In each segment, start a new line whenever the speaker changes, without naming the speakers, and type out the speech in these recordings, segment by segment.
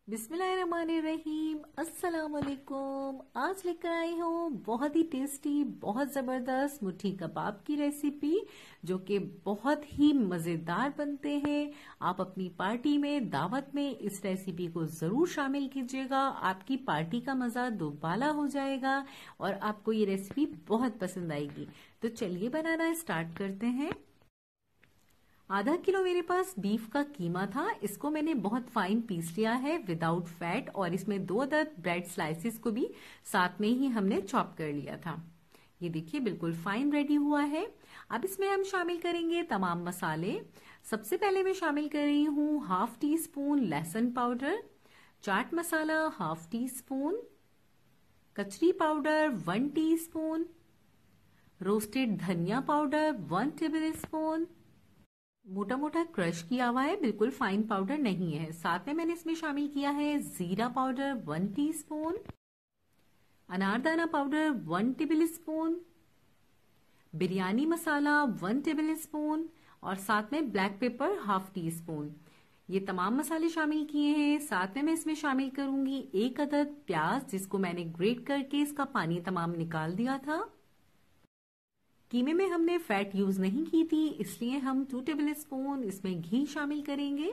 बिस्मिल्लाहिर्रहमानिर्रहीम, अस्सलाम वालेकुम। आज लेकर आई हूँ बहुत ही टेस्टी, बहुत जबरदस्त मुठी कबाब की रेसिपी जो कि बहुत ही मजेदार बनते हैं। आप अपनी पार्टी में, दावत में इस रेसिपी को जरूर शामिल कीजिएगा। आपकी पार्टी का मजा दोबाला हो जाएगा और आपको ये रेसिपी बहुत पसंद आएगी। तो चलिए बनाना स्टार्ट करते हैं। आधा किलो मेरे पास बीफ का कीमा था। इसको मैंने बहुत फाइन पीस लिया है विदाउट फैट, और इसमें 2 अदद ब्रेड स्लाइसिस को भी साथ में ही हमने चॉप कर लिया था। ये देखिए बिल्कुल फाइन रेडी हुआ है। अब इसमें हम शामिल करेंगे तमाम मसाले। सबसे पहले मैं शामिल कर रही हूँ हाफ टी स्पून लहसुन powder, chaat masala half teaspoon, कचरी पाउडर 1 टीस्पून, रोस्टेड धनिया पाउडर 1 टेबल स्पून, मोटा मोटा क्रश किया हुआ है, बिल्कुल फाइन पाउडर नहीं है। साथ में मैंने इसमें शामिल किया है जीरा पाउडर 1 टीस्पून, अनारदाना powder 1 tablespoon, biryani masala 1 tablespoon और साथ में black pepper half teaspoon. ये तमाम मसाले शामिल किए हैं। साथ में मैं इसमें शामिल करूंगी 1 अदद प्याज, जिसको मैंने ग्रेट करके इसका पानी तमाम निकाल दिया था। कीमे में हमने फैट यूज नहीं की थी, इसलिए हम 2 टेबल स्पून इसमें घी शामिल करेंगे।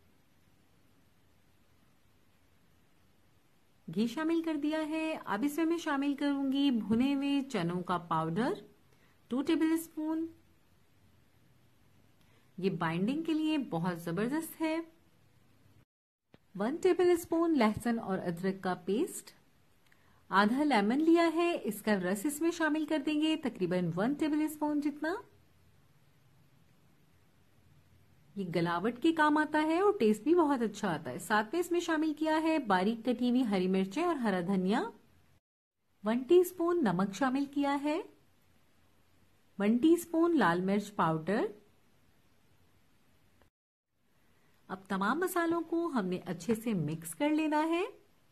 घी शामिल कर दिया है। अब इसमें मैं शामिल करूंगी भुने हुए चनों का पाउडर 2 टेबल स्पून। ये बाइंडिंग के लिए बहुत जबरदस्त है। 1 टेबल स्पून लहसुन और अदरक का पेस्ट, आधा लेमन लिया है, इसका रस इसमें शामिल कर देंगे तकरीबन 1 टेबल स्पून जितना। ये गलावट के काम आता है और टेस्ट भी बहुत अच्छा आता है। साथ में इसमें शामिल किया है बारीक कटी हुई हरी मिर्चें और हरा धनिया। 1 टीस्पून नमक शामिल किया है, 1 टीस्पून लाल मिर्च पाउडर। अब तमाम मसालों को हमने अच्छे से मिक्स कर लेना है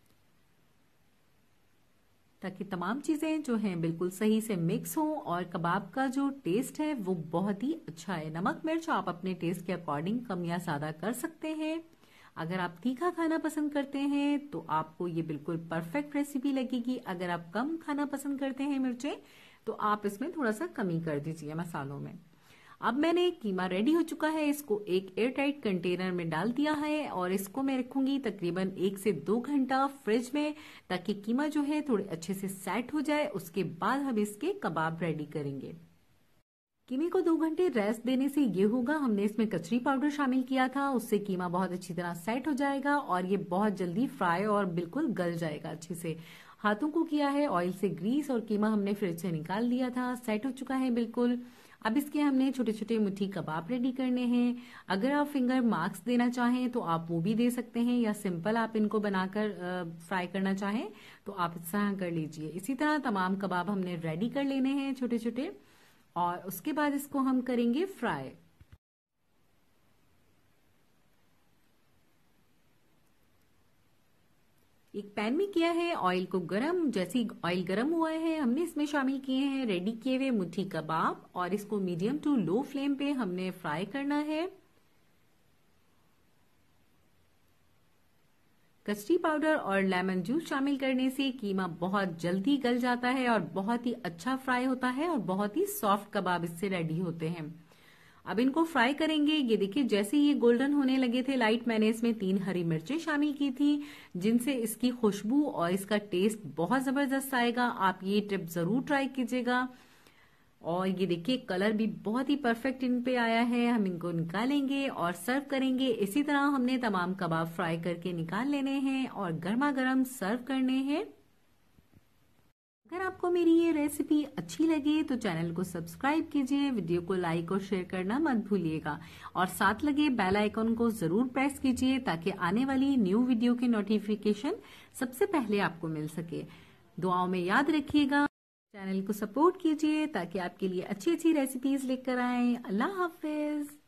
ताकि तमाम चीजें जो हैं बिल्कुल सही से मिक्स हों और कबाब का जो टेस्ट है वो बहुत ही अच्छा है। नमक मिर्च आप अपने टेस्ट के अकॉर्डिंग कम या ज्यादा कर सकते हैं। अगर आप तीखा खाना पसंद करते हैं तो आपको ये बिल्कुल परफेक्ट रेसिपी लगेगी। अगर आप कम खाना पसंद करते हैं मिर्चें, तो आप इसमें थोड़ा सा कमी कर दीजिए मसालों में। अब मैंने कीमा रेडी हो चुका है, इसको एक एयर टाइट कंटेनर में डाल दिया है और इसको मैं रखूंगी तकरीबन 1 से 2 घंटा फ्रिज में, ताकि कीमा जो है थोड़े अच्छे से सेट हो जाए। उसके बाद हम इसके कबाब रेडी करेंगे। कीमे को 2 घंटे रेस्ट देने से ये होगा, हमने इसमें कचरी पाउडर शामिल किया था, उससे कीमा बहुत अच्छी तरह सेट हो जाएगा और ये बहुत जल्दी फ्राई और बिल्कुल गल जाएगा अच्छे से। हाथों को किया है ऑयल से ग्रीस और कीमा हमने फ्रिज से निकाल लिया था, सेट हो चुका है बिल्कुल। अब इसके हमने छोटे छोटे मुट्ठी कबाब रेडी करने हैं। अगर आप फिंगर मार्क्स देना चाहें तो आप वो भी दे सकते हैं, या सिंपल आप इनको बनाकर फ्राई करना चाहें तो आप इस तरह कर लीजिए। इसी तरह तमाम कबाब हमने रेडी कर लेने हैं छोटे छोटे, और उसके बाद इसको हम करेंगे फ्राई। एक पैन में किया है ऑयल को गरम। जैसे ही ऑयल गरम हुआ है, हमने इसमें शामिल किए हैं रेडी किए हुए मुट्ठी कबाब और इसको मीडियम टू लो फ्लेम पे हमने फ्राई करना है। कस्टर्ड पाउडर और लेमन जूस शामिल करने से कीमा बहुत जल्दी गल जाता है और बहुत ही अच्छा फ्राई होता है और बहुत ही सॉफ्ट कबाब इससे रेडी होते हैं। अब इनको फ्राई करेंगे। ये देखिए जैसे ये गोल्डन होने लगे थे लाइट, मैंने इसमें 3 हरी मिर्चें शामिल की थी, जिनसे इसकी खुशबू और इसका टेस्ट बहुत जबरदस्त आएगा। आप ये टिप जरूर ट्राई कीजिएगा। और ये देखिए कलर भी बहुत ही परफेक्ट इन पे आया है। हम इनको निकालेंगे और सर्व करेंगे। इसी तरह हमने तमाम कबाब फ्राई करके निकाल लेने हैं और गर्मा गर्म सर्व करने हैं। अगर आपको मेरी ये रेसिपी अच्छी लगे तो चैनल को सब्सक्राइब कीजिए, वीडियो को लाइक और शेयर करना मत भूलिएगा और साथ लगे बेल आइकन को जरूर प्रेस कीजिए ताकि आने वाली न्यू वीडियो के नोटिफिकेशन सबसे पहले आपको मिल सके। दुआओं में याद रखिएगा, चैनल को सपोर्ट कीजिए ताकि आपके लिए अच्छी अच्छी रेसिपीज लेकर आए। अल्लाह हाफिज।